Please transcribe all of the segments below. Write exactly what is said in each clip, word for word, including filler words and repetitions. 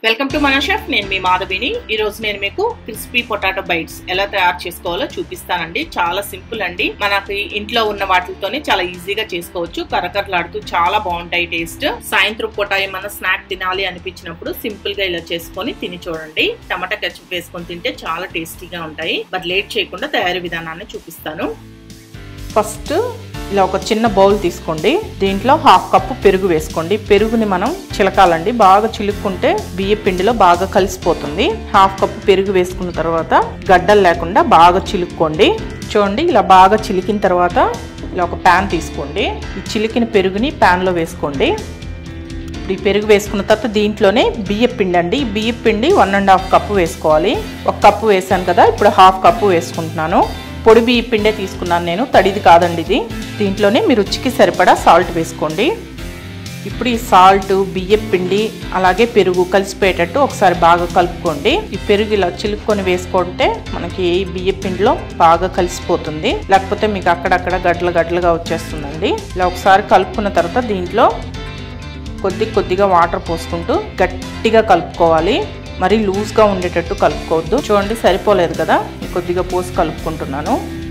Welcome to మన chef. నేను మీ మాధవిని. ఈ రోజు నేను మీకు క్రిస్పీ పొటాటో బైట్స్ ఎలా తయారు చేసుకోవాలో చూపిస్తానండి. చాలా సింపుల్ అండి. మనకి ఇంట్లో ఉన్న వాటితోనే చాలా ఈజీగా చేసుకోవచ్చు. కరకరలాడుతూ చాలా బాగుంటాయి టేస్ట్. సాయంత్రం పూట ఏమన్నా స్నాక్ తినాలి అనిపించినప్పుడు సింపుల్ గా ఇలా చేసుకొని తిని చూడండి. టమాటా కెచప్ వేసుకొని తింటే చాలా టేస్టీగా ఉంటాయి. బట్ లేట్ చేయకుండా తయారీ విధానాన్ని చూపిస్తాను. ఫస్ట్ ఇలా ఒక చిన్న బౌల్ తీసుకోండి. దీంట్లో హాఫ్ కప్పు పెరుగు వేసుకోండి. పెరుగుని మనం చిలకాలండి. బాగా చిలుక్కుంటే బియ్య పిండిలో బాగా కలిసిపోతుంది. హాఫ్ కప్పు పెరుగు వేసుకున్న తర్వాత గడ్డలు లేకుండా బాగా చిలుక్కోండి. చూడండి, ఇలా బాగా చిలికిన తర్వాత ఇలా ఒక ప్యాన్ తీసుకోండి. ఈ చిలికిన పెరుగుని ప్యాన్లో వేసుకోండి. ఇప్పుడు ఈ పెరుగు వేసుకున్న తర్వాత దీంట్లోనే బియ్య పిండి అండి. బియ్య పిండి వన్ అండ్ హాఫ్ కప్పు వేసుకోవాలి. ఒక కప్పు వేసాను కదా, ఇప్పుడు హాఫ్ కప్పు వేసుకుంటున్నాను. పొడి బియ్య పిండే తీసుకున్నాను నేను, తడిది కాదండి ఇది. దీంట్లోనే మీ రుచికి సరిపడా సాల్ట్ వేసుకోండి. ఇప్పుడు ఈ సాల్ట్, బియ్య పిండి అలాగే పెరుగు కలిసిపోయేటట్టు ఒకసారి బాగా కలుపుకోండి. ఈ పెరుగు ఇలా చిలుక్కొని వేసుకుంటే మనకి బియ్య పిండిలో బాగా కలిసిపోతుంది. లేకపోతే మీకు అక్కడక్కడ గడ్డలు గడ్డలుగా వచ్చేస్తుందండి. ఇలా ఒకసారి కలుపుకున్న తర్వాత దీంట్లో కొద్ది కొద్దిగా వాటర్ పోసుకుంటూ గట్టిగా కలుపుకోవాలి. మరి లూజ్గా ఉండేటట్టు కలుపుకోవద్దు. చూడండి, సరిపోలేదు కదా, కొద్దిగా పోసి కలుపుకుంటున్నాను.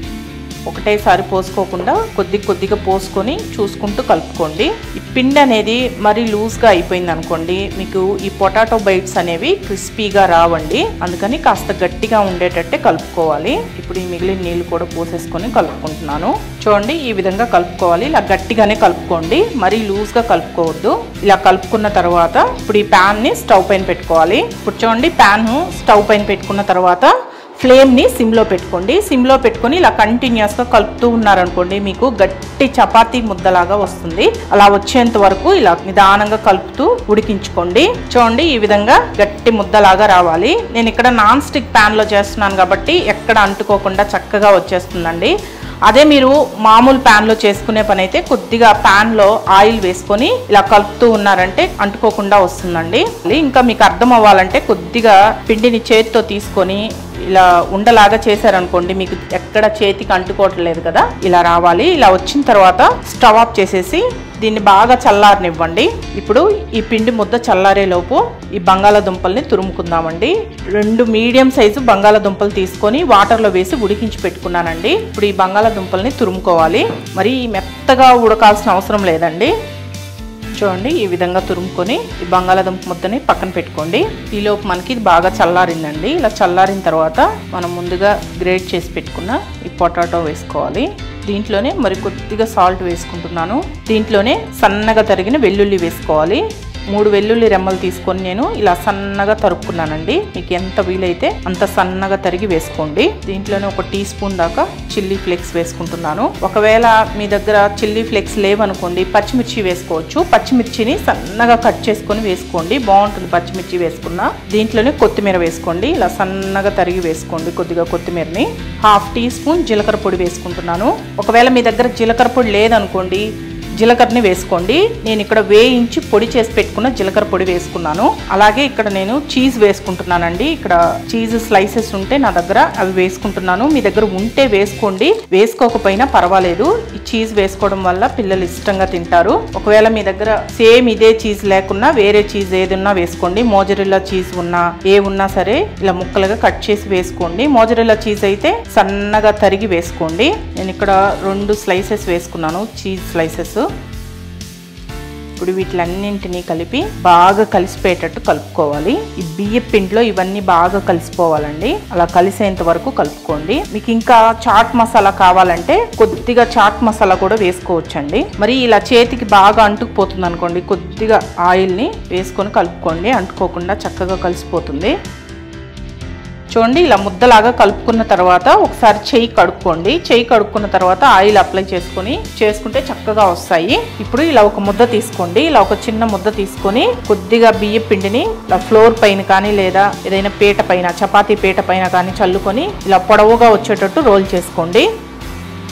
ఒకటేసారి పోసుకోకుండా కొద్ది కొద్దిగా పోసుకొని చూసుకుంటూ కలుపుకోండి. ఈ పిండి అనేది మరీ లూజ్గా అయిపోయింది అనుకోండి, మీకు ఈ పొటాటో బైట్స్ అనేవి క్రిస్పీగా రావండి. అందుకని కాస్త గట్టిగా ఉండేటట్టే కలుపుకోవాలి. ఇప్పుడు ఈ మిగిలిన నీళ్ళు కూడా పోసేసుకొని కలుపుకుంటున్నాను. చూడండి, ఈ విధంగా కలుపుకోవాలి. ఇలా గట్టిగానే కలుపుకోండి, మరీ లూజ్గా కలుపుకోవద్దు. ఇలా కలుపుకున్న తర్వాత ఇప్పుడు ఈ ప్యాన్ని స్టవ్ పైన పెట్టుకోవాలి. ఇప్పుడు చూడండి, ప్యాన్ స్టవ్ పైన పెట్టుకున్న తర్వాత ఫ్లేమ్ని సిమ్లో పెట్టుకోండి. సిమ్లో పెట్టుకొని ఇలా కంటిన్యూస్గా కలుపుతూ ఉన్నారనుకోండి, మీకు గట్టి చపాతీ ముద్దలాగా వస్తుంది. అలా వచ్చేంత వరకు ఇలా నిదానంగా కలుపుతూ ఉడికించుకోండి. చూడండి, ఈ విధంగా గట్టి ముద్దలాగా రావాలి. నేను ఇక్కడ నాన్ స్టిక్ ప్యాన్లో చేస్తున్నాను కాబట్టి ఎక్కడ అంటుకోకుండా చక్కగా వచ్చేస్తుందండి. అదే మీరు మామూలు ప్యాన్లో చేసుకునే పని అయితే కొద్దిగా ప్యాన్లో ఆయిల్ వేసుకొని ఇలా కలుపుతూ ఉన్నారంటే అంటుకోకుండా వస్తుందండి. ఇంకా మీకు అర్థం అవ్వాలంటే కొద్దిగా పిండిని చేతితో తీసుకొని ఇలా ఉండలాగా చేశారనుకోండి, మీకు ఎక్కడ చేతికి అంటుకోవట్లేదు కదా, ఇలా రావాలి. ఇలా వచ్చిన తర్వాత స్టవ్ ఆఫ్ చేసేసి దీన్ని బాగా చల్లారనివ్వండి. ఇప్పుడు ఈ పిండి ముద్ద చల్లారే లోపు ఈ బంగాళాదుంపల్ని తురుముకుందామండి. రెండు మీడియం సైజు బంగాళాదుంపలు తీసుకొని వాటర్లో వేసి ఉడికించి పెట్టుకున్నానండి. ఇప్పుడు ఈ బంగాళాదుంపల్ని తురుముకోవాలి. మరి మెత్తగా ఉడకాల్సిన అవసరం లేదండి. చూడండి, ఈ విధంగా తురుముకొని ఈ బంగాళాదుంప ముద్దని పక్కన పెట్టుకోండి. ఈలోపు మనకి ఇది బాగా చల్లారిందండి. ఇలా చల్లారిన తర్వాత మనం ముందుగా గ్రేట్ చేసి పెట్టుకున్న ఈ పొటాటో వేసుకోవాలి. దీంట్లోనే మరి కొద్దిగా సాల్ట్ వేసుకుంటున్నాను. దీంట్లోనే సన్నగా తరిగిన వెల్లుల్లి వేసుకోవాలి. మూడు వెల్లుల్లి రెమ్మలు తీసుకొని నేను ఇలా సన్నగా తరుక్కున్నానండి. మీకు ఎంత వీలైతే అంత సన్నగా తరిగి వేసుకోండి. దీంట్లోనే ఒక టీ స్పూన్ దాకా చిల్లీ ఫ్లేక్స్ వేసుకుంటున్నాను. ఒకవేళ మీ దగ్గర చిల్లీ ఫ్లేక్స్ లేవనుకోండి, పచ్చిమిర్చి వేసుకోవచ్చు. పచ్చిమిర్చిని సన్నగా కట్ చేసుకొని వేసుకోండి, బాగుంటుంది పచ్చిమిర్చి వేసుకున్నా. దీంట్లోనే కొత్తిమీర వేసుకోండి. ఇలా సన్నగా తరిగి వేసుకోండి కొద్దిగా కొత్తిమీరని. హాఫ్ టీ స్పూన్ జీలకర్ర పొడి వేసుకుంటున్నాను. ఒకవేళ మీ దగ్గర జీలకర్ర పొడి లేదనుకోండి, జీలకర్రని వేసుకోండి. నేను ఇక్కడ వేయించి పొడి చేసి పెట్టుకున్న జీలకర్ర పొడి వేసుకున్నాను. అలాగే ఇక్కడ నేను చీజ్ వేసుకుంటున్నానండి. ఇక్కడ చీజ్ స్లైసెస్ ఉంటే నా దగ్గర అవి వేసుకుంటున్నాను. మీ దగ్గర ఉంటే వేసుకోండి, వేసుకోకపోయినా పర్వాలేదు. ఈ చీజ్ వేసుకోవడం వల్ల పిల్లలు ఇష్టంగా తింటారు. ఒకవేళ మీ దగ్గర సేమ్ ఇదే చీజ్ లేకున్నా వేరే చీజ్ ఏదున్నా వేసుకోండి. మోజరెల్లా చీజ్ ఉన్నా ఏ ఉన్నా సరే ఇలా ముక్కలుగా కట్ చేసి వేసుకోండి. మోజరెల్లా చీజ్ అయితే సన్నగా తరిగి వేసుకోండి. నేను ఇక్కడ రెండు స్లైసెస్ వేసుకున్నాను, చీజ్ స్లైసెస్. ఇప్పుడు వీటిలన్నింటినీ కలిపి బాగా కలిసిపోయేటట్టు కలుపుకోవాలి. ఈ బియ్య పిండిలో ఇవన్నీ బాగా కలిసిపోవాలండి. అలా కలిసేంత వరకు కలుపుకోండి. మీకు ఇంకా చాట్ మసాలా కావాలంటే కొద్దిగా చాట్ మసాలా కూడా వేసుకోవచ్చండి. మరి ఇలా చేతికి బాగా అంటుకుపోతుంది అనుకోండి, కొద్దిగా ఆయిల్ని వేసుకొని కలుపుకోండి. అంటుకోకుండా చక్కగా కలిసిపోతుంది. చూడండి, ఇలా ముద్దలాగా కలుపుకున్న తర్వాత ఒకసారి చెయ్యి కడుక్కోండి. చెయ్యి కడుక్కున్న తర్వాత ఆయిల్ అప్లై చేసుకొని చేసుకుంటే చక్కగా వస్తాయి. ఇప్పుడు ఇలా ఒక ముద్ద తీసుకోండి. ఇలా ఒక చిన్న ముద్ద తీసుకొని కొద్దిగా బియ్య పిండిని ఇలా ఫ్లోర్ పైన కానీ లేదా ఏదైనా పీట పైన, చపాతీ పీట పైన కానీ చల్లుకొని ఇలా పొడవుగా వచ్చేటట్టు రోల్ చేసుకోండి.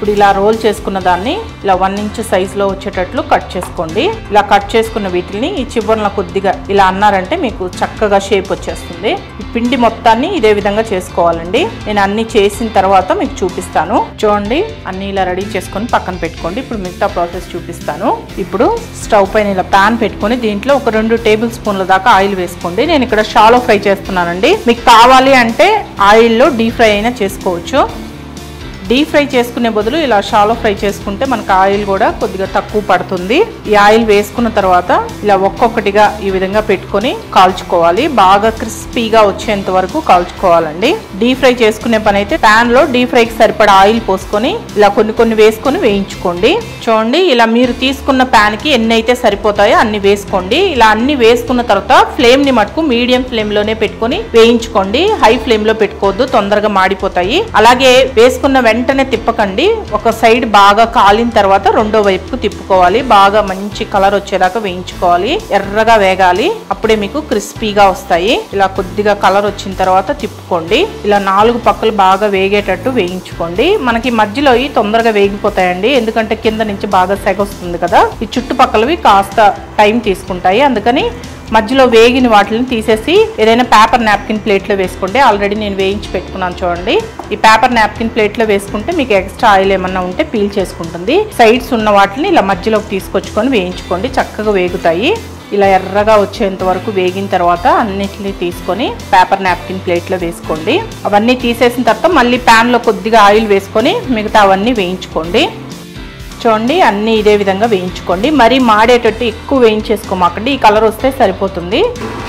ఇప్పుడు ఇలా రోల్ చేసుకున్న దాన్ని ఇలా వన్ ఇంచ్ సైజ్ లో వచ్చేటట్లు కట్ చేసుకోండి. ఇలా కట్ చేసుకున్న వీటిని ఈ చివరన కొద్దిగా ఇలా అన్నారంటే మీకు చక్కగా షేప్ వచ్చేస్తుంది. ఈ పిండి మొత్తాన్ని ఇదే విధంగా చేసుకోవాలండి. నేను అన్ని చేసిన తర్వాత మీకు చూపిస్తాను. చూడండి, అన్ని ఇలా రెడీ చేసుకొని పక్కన పెట్టుకోండి. ఇప్పుడు మిగతా ప్రాసెస్ చూపిస్తాను. ఇప్పుడు స్టవ్ పైన ఇలా ప్యాన్ పెట్టుకొని దీంట్లో ఒక రెండు టేబుల్ స్పూన్ల దాకా ఆయిల్ వేసుకోండి. నేను ఇక్కడ షాలో ఫ్రై చేస్తున్నానండి. మీకు కావాలి అంటే ఆయిల్లో డీప్ ఫ్రై అయినా చేసుకోవచ్చు. డీప్ ఫ్రై చేసుకునే బదులు ఇలా షాలో ఫ్రై చేసుకుంటే మనకు ఆయిల్ కూడా కొద్దిగా తక్కువ పడుతుంది. ఈ ఆయిల్ వేసుకున్న తర్వాత ఇలా ఒక్కొక్కటిగా ఈ విధంగా పెట్టుకొని కాల్చుకోవాలి. బాగా క్రిస్పీగా వచ్చేంత వరకు కాల్చుకోవాలండి. డీప్ ఫ్రై చేసుకునే పని అయితే ప్యాన్ లో డీప్ ఫ్రైకి సరిపడా ఆయిల్ పోసుకొని ఇలా కొన్ని కొన్ని వేసుకొని వేయించుకోండి. చూడండి, ఇలా మీరు తీసుకున్న ప్యాన్ కి ఎన్ని అయితే సరిపోతాయో అన్ని వేసుకోండి. ఇలా అన్ని వేసుకున్న తర్వాత ఫ్లేమ్ ని మటుకు మీడియం ఫ్లేమ్ లోనే పెట్టుకొని వేయించుకోండి. హై ఫ్లేమ్ లో పెట్టుకోవద్దు, తొందరగా మాడిపోతాయి. అలాగే వేసుకున్న వెంటనే తిప్పకండి. ఒక సైడ్ బాగా కాలిన తర్వాత రెండో వైపుకు తిప్పుకోవాలి. బాగా మంచి కలర్ వచ్చేదాకా వేయించుకోవాలి. ఎర్రగా వేగాలి, అప్పుడే మీకు క్రిస్పీగా వస్తాయి. ఇలా కొద్దిగా కలర్ వచ్చిన తర్వాత తిప్పుకోండి. ఇలా నాలుగు పక్కలు బాగా వేగేటట్టు వేయించుకోండి. మనకి మధ్యలో ఈ తొందరగా వేగిపోతాయండి, ఎందుకంటే కింద నుంచి బాగా సెగ వస్తుంది కదా. ఈ చుట్టుపక్కలవి కాస్త టైం తీసుకుంటాయి. అందుకని మధ్యలో వేగిన వాటిని తీసేసి ఏదైనా పేపర్ నాప్కిన్ ప్లేట్లో వేసుకోండి. ఆల్రెడీ నేను వేయించి పెట్టుకున్నాను చూడండి. ఈ పేపర్ నాప్కిన్ ప్లేట్లో వేసుకుంటే మీకు ఎక్స్ట్రా ఆయిల్ ఏమన్నా ఉంటే పీల్ చేసుకుంటుంది. సైడ్స్ ఉన్న వాటిని ఇలా మధ్యలోకి తీసుకొచ్చుకొని వేయించుకోండి, చక్కగా వేగుతాయి. ఇలా ఎర్రగా వచ్చేంత వరకు వేగిన తర్వాత అన్నిటిని తీసుకొని పేపర్ నాప్కిన్ ప్లేట్లో వేసుకోండి. అవన్నీ తీసేసిన తర్వాత మళ్ళీ ప్యాన్లో కొద్దిగా ఆయిల్ వేసుకొని మిగతా అవన్నీ వేయించుకోండి. చూడండి, అన్నీ ఇదే విధంగా వేయించుకోండి. మరీ మాడేటట్టు ఎక్కువ వేయించేసుకోమాకండి. ఈ కలర్ వస్తే సరిపోతుంది.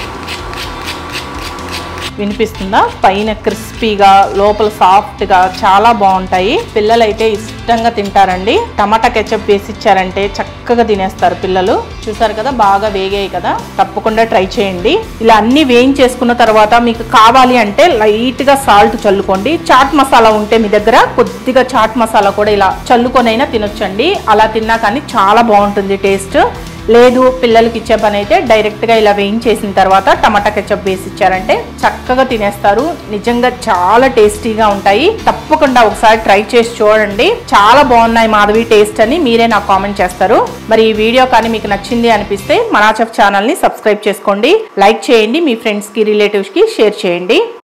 వినిపిస్తుందా? పైన క్రిస్పీగా లోపల సాఫ్ట్ గా చాలా బాగుంటాయి. పిల్లలైతే ఇష్టంగా తింటారండి. టమాటా కెచప్ వేసి ఇచ్చారంటే చక్కగా తినేస్తారు పిల్లలు. చూసారు కదా, బాగా వేగాయి కదా. తప్పకుండా ట్రై చేయండి. ఇలా అన్ని వేయించేసుకున్న తర్వాత మీకు కావాలి అంటే లైట్ గా సాల్ట్ చల్లుకోండి. చాట్ మసాలా ఉంటే మీ దగ్గర కొద్దిగా చాట్ మసాలా కూడా ఇలా చల్లుకొనైనా తినొచ్చండి. అలా తిన్నా కానీ చాలా బాగుంటుంది టేస్ట్. లేదు పిల్లలకి ఇచ్చే పని అయితే డైరెక్ట్ గా ఇలా వేయించేసిన తర్వాత టమాటా కెచప్ వేసి ఇచ్చారంటే చక్కగా తినేస్తారు. నిజంగా చాలా టేస్టీగా ఉంటాయి. తప్పకుండా ఒకసారి ట్రై చేసి చూడండి. చాలా బాగున్నాయి మాధవి టేస్ట్ అని మీరే నాకు కామెంట్ చేస్తారు. మరి ఈ వీడియో కానీ మీకు నచ్చింది అనిపిస్తే మనా చెఫ్ ఛానల్ ని సబ్స్క్రైబ్ చేసుకోండి, లైక్ చేయండి, మీ ఫ్రెండ్స్ కి రిలేటివ్స్ కి షేర్ చేయండి.